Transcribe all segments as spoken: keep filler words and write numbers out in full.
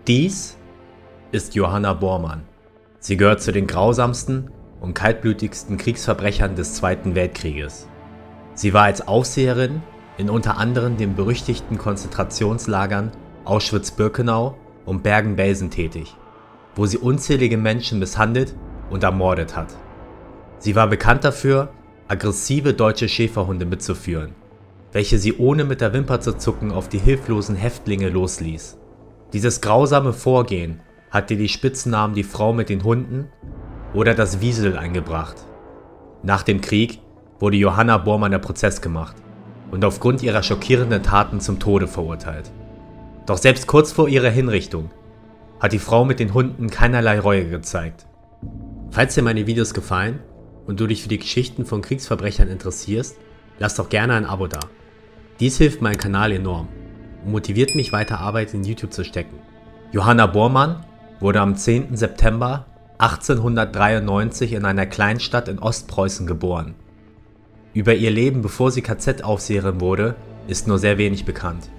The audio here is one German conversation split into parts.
Dies ist Johanna Bormann. Sie gehört zu den grausamsten und kaltblütigsten Kriegsverbrechern des Zweiten Weltkrieges. Sie war als Aufseherin in unter anderem den berüchtigten Konzentrationslagern Auschwitz-Birkenau und Bergen-Belsen tätig, wo sie unzählige Menschen misshandelt und ermordet hat. Sie war bekannt dafür, aggressive deutsche Schäferhunde mitzuführen, welche sie ohne mit der Wimper zu zucken auf die hilflosen Häftlinge losließ. Dieses grausame Vorgehen hat ihr die Spitznamen die Frau mit den Hunden oder das Wiesel eingebracht. Nach dem Krieg wurde Johanna Bormann der Prozess gemacht und aufgrund ihrer schockierenden Taten zum Tode verurteilt. Doch selbst kurz vor ihrer Hinrichtung hat die Frau mit den Hunden keinerlei Reue gezeigt. Falls dir meine Videos gefallen und du dich für die Geschichten von Kriegsverbrechern interessierst, lass doch gerne ein Abo da. Dies hilft meinem Kanal enorm und motiviert mich, weiter Arbeit in YouTube zu stecken. Johanna Bormann wurde am zehnten September achtzehnhundertdreiundneunzig in einer Kleinstadt in Ostpreußen geboren. Über ihr Leben, bevor sie K Z-Aufseherin wurde, ist nur sehr wenig bekannt.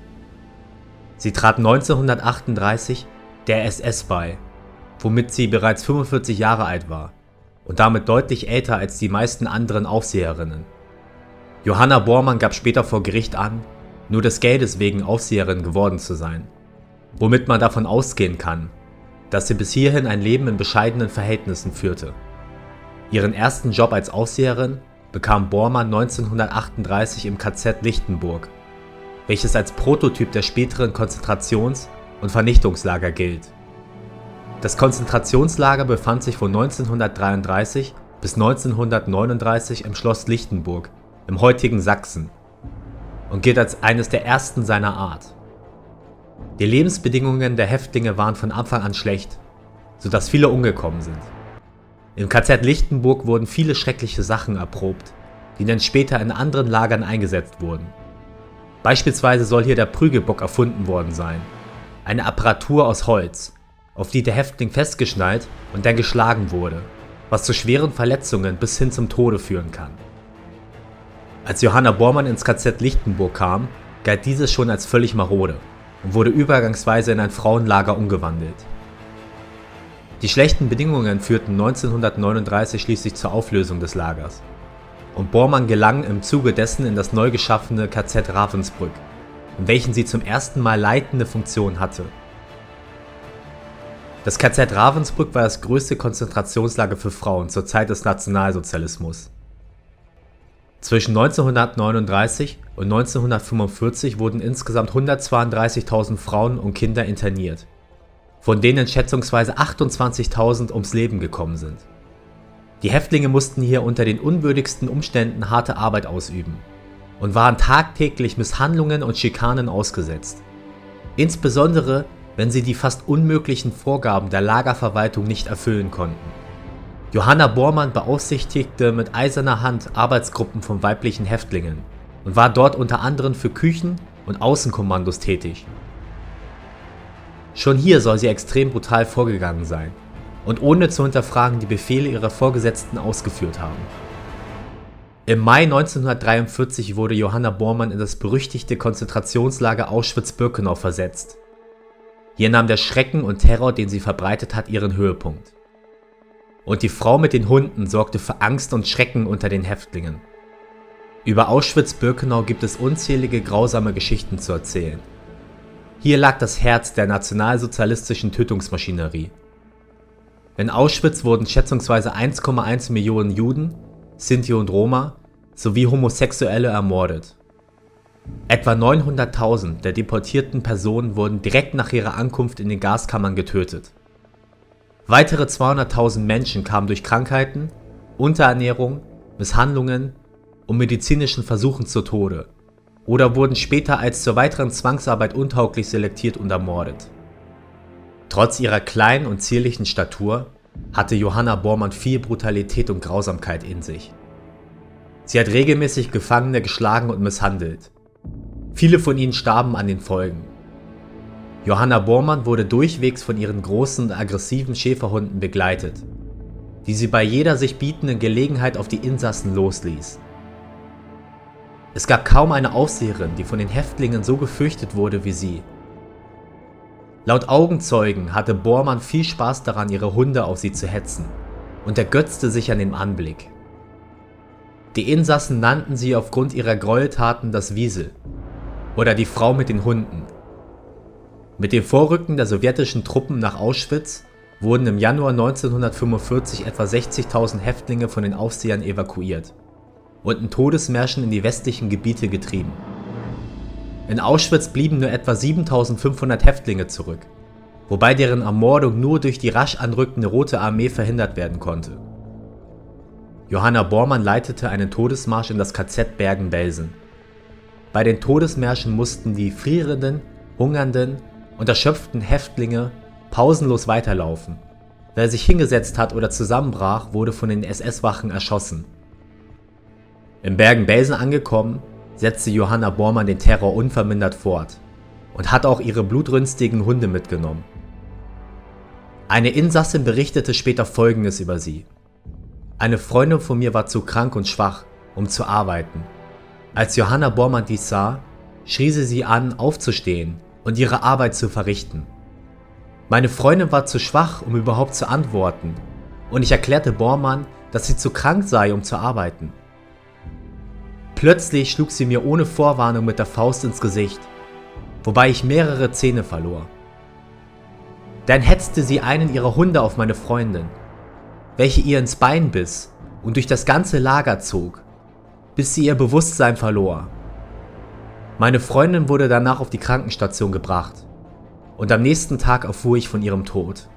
Sie trat neunzehnhundertachtunddreißig der S S bei, womit sie bereits fünfundvierzig Jahre alt war und damit deutlich älter als die meisten anderen Aufseherinnen. Johanna Bormann gab später vor Gericht an, nur des Geldes wegen Aufseherin geworden zu sein, womit man davon ausgehen kann, dass sie bis hierhin ein Leben in bescheidenen Verhältnissen führte. Ihren ersten Job als Aufseherin bekam Bormann neunzehnhundertachtunddreißig im K Z Lichtenburg, welches als Prototyp der späteren Konzentrations- und Vernichtungslager gilt. Das Konzentrationslager befand sich von neunzehnhundertdreiunddreißig bis neunzehnhundertneununddreißig im Schloss Lichtenburg im heutigen Sachsen und gilt als eines der ersten seiner Art. Die Lebensbedingungen der Häftlinge waren von Anfang an schlecht, sodass viele umgekommen sind. Im K Z Lichtenburg wurden viele schreckliche Sachen erprobt, die dann später in anderen Lagern eingesetzt wurden. Beispielsweise soll hier der Prügelbock erfunden worden sein, eine Apparatur aus Holz, auf die der Häftling festgeschnallt und dann geschlagen wurde, was zu schweren Verletzungen bis hin zum Tode führen kann. Als Johanna Bormann ins K Z Lichtenburg kam, galt dieses schon als völlig marode und wurde übergangsweise in ein Frauenlager umgewandelt. Die schlechten Bedingungen führten neunzehnhundertneununddreißig schließlich zur Auflösung des Lagers und Bormann gelang im Zuge dessen in das neu geschaffene K Z Ravensbrück, in welchem sie zum ersten Mal leitende Funktion hatte. Das K Z Ravensbrück war das größte Konzentrationslager für Frauen zur Zeit des Nationalsozialismus. Zwischen neunzehnhundertneununddreißig und neunzehnhundertfünfundvierzig wurden insgesamt hundertzweiunddreißigtausend Frauen und Kinder interniert, von denen schätzungsweise achtundzwanzigtausend ums Leben gekommen sind. Die Häftlinge mussten hier unter den unwürdigsten Umständen harte Arbeit ausüben und waren tagtäglich Misshandlungen und Schikanen ausgesetzt, insbesondere wenn sie die fast unmöglichen Vorgaben der Lagerverwaltung nicht erfüllen konnten. Johanna Bormann beaufsichtigte mit eiserner Hand Arbeitsgruppen von weiblichen Häftlingen und war dort unter anderem für Küchen- und Außenkommandos tätig. Schon hier soll sie extrem brutal vorgegangen sein und ohne zu hinterfragen die Befehle ihrer Vorgesetzten ausgeführt haben. Im Mai neunzehnhundertdreiundvierzig wurde Johanna Bormann in das berüchtigte Konzentrationslager Auschwitz-Birkenau versetzt. Hier nahm der Schrecken und Terror, den sie verbreitet hat, ihren Höhepunkt. Und die Frau mit den Hunden sorgte für Angst und Schrecken unter den Häftlingen. Über Auschwitz-Birkenau gibt es unzählige grausame Geschichten zu erzählen. Hier lag das Herz der nationalsozialistischen Tötungsmaschinerie. In Auschwitz wurden schätzungsweise eins Komma eins Millionen Juden, Sinti und Roma sowie Homosexuelle ermordet. Etwa neunhunderttausend der deportierten Personen wurden direkt nach ihrer Ankunft in den Gaskammern getötet. Weitere zweihunderttausend Menschen kamen durch Krankheiten, Unterernährung, Misshandlungen und medizinischen Versuchen zu Tode oder wurden später als zur weiteren Zwangsarbeit untauglich selektiert und ermordet. Trotz ihrer kleinen und zierlichen Statur hatte Johanna Bormann viel Brutalität und Grausamkeit in sich. Sie hat regelmäßig Gefangene geschlagen und misshandelt. Viele von ihnen starben an den Folgen. Johanna Bormann wurde durchwegs von ihren großen und aggressiven Schäferhunden begleitet, die sie bei jeder sich bietenden Gelegenheit auf die Insassen losließ. Es gab kaum eine Aufseherin, die von den Häftlingen so gefürchtet wurde wie sie. Laut Augenzeugen hatte Bormann viel Spaß daran, ihre Hunde auf sie zu hetzen und ergötzte sich an dem Anblick. Die Insassen nannten sie aufgrund ihrer Gräueltaten das Wiesel oder die Frau mit den Hunden. Mit dem Vorrücken der sowjetischen Truppen nach Auschwitz wurden im Januar neunzehnhundertfünfundvierzig etwa sechzigtausend Häftlinge von den Aufsehern evakuiert und in Todesmärschen in die westlichen Gebiete getrieben. In Auschwitz blieben nur etwa siebentausendfünfhundert Häftlinge zurück, wobei deren Ermordung nur durch die rasch anrückende Rote Armee verhindert werden konnte. Johanna Bormann leitete einen Todesmarsch in das K Z Bergen-Belsen. Bei den Todesmärschen mussten die frierenden, hungernden und erschöpften Häftlinge pausenlos weiterlaufen. Wer sich hingesetzt hat oder zusammenbrach, wurde von den S S-Wachen erschossen. In Bergen-Belsen angekommen, setzte Johanna Bormann den Terror unvermindert fort und hat auch ihre blutrünstigen Hunde mitgenommen. Eine Insassin berichtete später Folgendes über sie: Eine Freundin von mir war zu krank und schwach, um zu arbeiten. Als Johanna Bormann dies sah, schrie sie sie an, aufzustehen und ihre Arbeit zu verrichten. Meine Freundin war zu schwach, um überhaupt zu antworten, und ich erklärte Bormann, dass sie zu krank sei, um zu arbeiten. Plötzlich schlug sie mir ohne Vorwarnung mit der Faust ins Gesicht, wobei ich mehrere Zähne verlor. Dann hetzte sie einen ihrer Hunde auf meine Freundin, welche ihr ins Bein biss und durch das ganze Lager zog, bis sie ihr Bewusstsein verlor. Meine Freundin wurde danach auf die Krankenstation gebracht und am nächsten Tag erfuhr ich von ihrem Tod.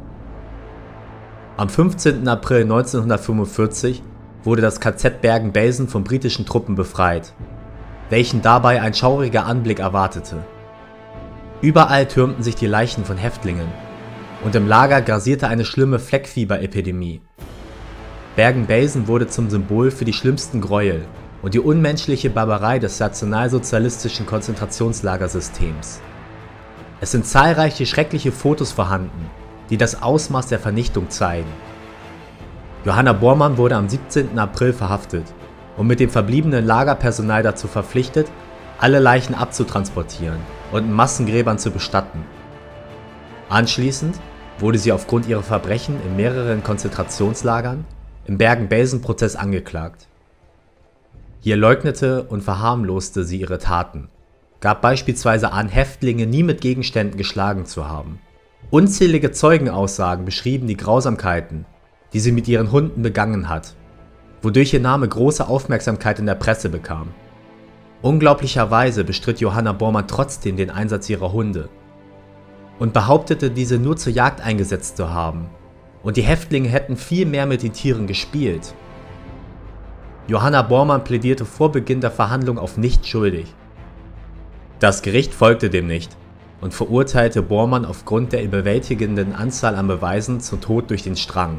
Am fünfzehnten April neunzehnhundertfünfundvierzig wurde das K Z Bergen-Belsen von britischen Truppen befreit, welchen dabei ein schauriger Anblick erwartete. Überall türmten sich die Leichen von Häftlingen und im Lager grasierte eine schlimme Fleckfieberepidemie. Bergen-Belsen wurde zum Symbol für die schlimmsten Gräuel und die unmenschliche Barbarei des nationalsozialistischen Konzentrationslagersystems. Es sind zahlreiche schreckliche Fotos vorhanden, die das Ausmaß der Vernichtung zeigen. Johanna Bormann wurde am siebzehnten April verhaftet und mit dem verbliebenen Lagerpersonal dazu verpflichtet, alle Leichen abzutransportieren und in Massengräbern zu bestatten. Anschließend wurde sie aufgrund ihrer Verbrechen in mehreren Konzentrationslagern im Bergen-Belsen-Prozess angeklagt. Hier leugnete und verharmloste sie ihre Taten, gab beispielsweise an, Häftlinge nie mit Gegenständen geschlagen zu haben. Unzählige Zeugenaussagen beschrieben die Grausamkeiten, die sie mit ihren Hunden begangen hat, wodurch ihr Name große Aufmerksamkeit in der Presse bekam. Unglaublicherweise bestritt Johanna Bormann trotzdem den Einsatz ihrer Hunde und behauptete, diese nur zur Jagd eingesetzt zu haben, und die Häftlinge hätten viel mehr mit den Tieren gespielt. Johanna Bormann plädierte vor Beginn der Verhandlung auf nicht schuldig. Das Gericht folgte dem nicht und verurteilte Bormann aufgrund der überwältigenden Anzahl an Beweisen zum Tod durch den Strang.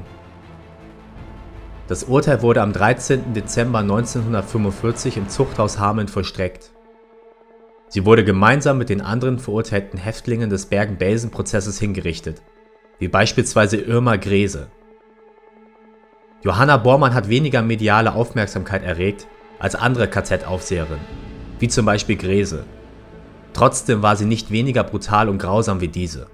Das Urteil wurde am dreizehnten Dezember neunzehnhundertfünfundvierzig im Zuchthaus Hameln vollstreckt. Sie wurde gemeinsam mit den anderen verurteilten Häftlingen des Bergen-Belsen-Prozesses hingerichtet, wie beispielsweise Irma Grese. Johanna Bormann hat weniger mediale Aufmerksamkeit erregt als andere K Z-Aufseherinnen, wie zum Beispiel Grese. Trotzdem war sie nicht weniger brutal und grausam wie diese.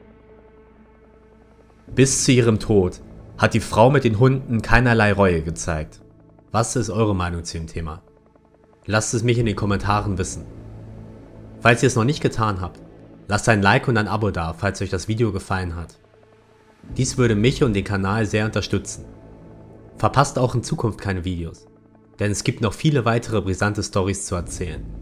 Bis zu ihrem Tod hat die Frau mit den Hunden keinerlei Reue gezeigt. Was ist eure Meinung zu dem Thema? Lasst es mich in den Kommentaren wissen. Falls ihr es noch nicht getan habt, lasst ein Like und ein Abo da, falls euch das Video gefallen hat. Dies würde mich und den Kanal sehr unterstützen. Verpasst auch in Zukunft keine Videos, denn es gibt noch viele weitere brisante Storys zu erzählen.